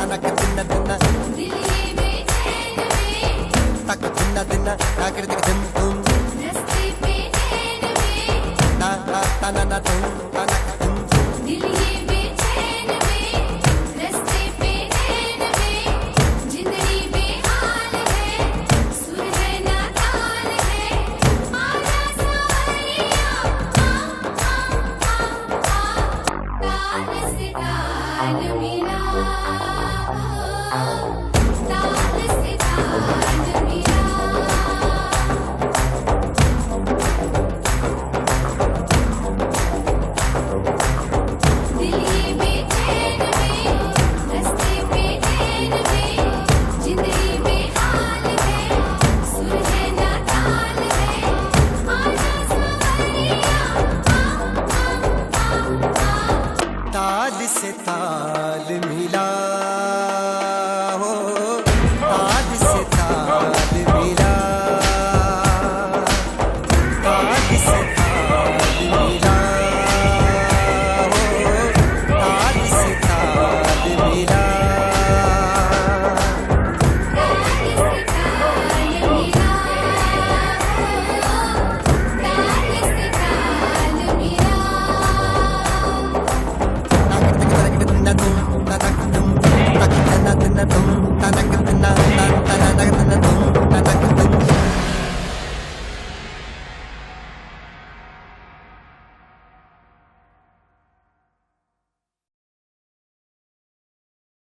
तनक दिन दिन दिल ये बेचैन में तक दिन दिन ताकर दिख दिन तुम रस्ते पे नैन में ता ता तना ना तुम तनक तुम दिल ये बेचैन में रस्ते पे नैन में जिंदगी बेहाल है सुर है ना ताल है आजा सावरिया ताल से ताल मिला ताल से ताल मिला दिल ये बेचैन में रस्ते पे नैन में जिंदगी बेहाल है सुर है ना ताल है आजा सावरिया ताल से ताल मिला हो ताल से ताल मिला ताल से ताल मिला हो ताल से ताल मिला ताल से ताल मिला ताल से ताल मिला तनक तुम तनक तुम तनक तुम तनक तुम